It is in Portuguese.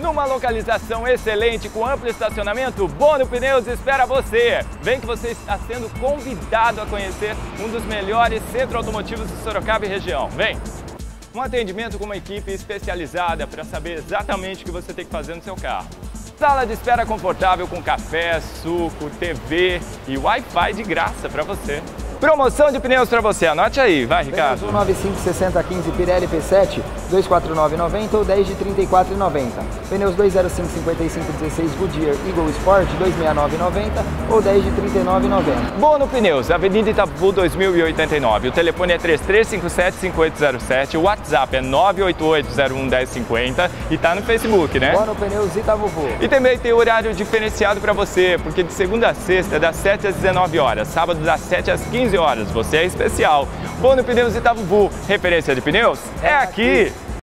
Numa localização excelente com amplo estacionamento, Bono Pneus espera você. Vem que você está sendo convidado a conhecer um dos melhores centros automotivos de Sorocaba e região. Vem! Um atendimento com uma equipe especializada para saber exatamente o que você tem que fazer no seu carro. Sala de espera confortável com café, suco, TV e Wi-Fi de graça para você. Promoção de pneus para você, anote aí, vai Ricardo. Pneus 195 6015 Pirelli P7, 249,90 ou 10 de 34,90. Pneus 205 5516 Goodyear Eagle Sport, 269,90 ou 10 de 39,90. Bono Pneus, Avenida Itapu 2089. O telefone é 3357-5807, o WhatsApp é 988011050 e tá no Facebook, né? Bono Pneus Itapu. E também tem horário diferenciado para você, porque de segunda a sexta é das 7 às 19 horas, sábado das 7 às 15 horas. Você é especial. Bono Pneus Itapu, referência de pneus é aqui!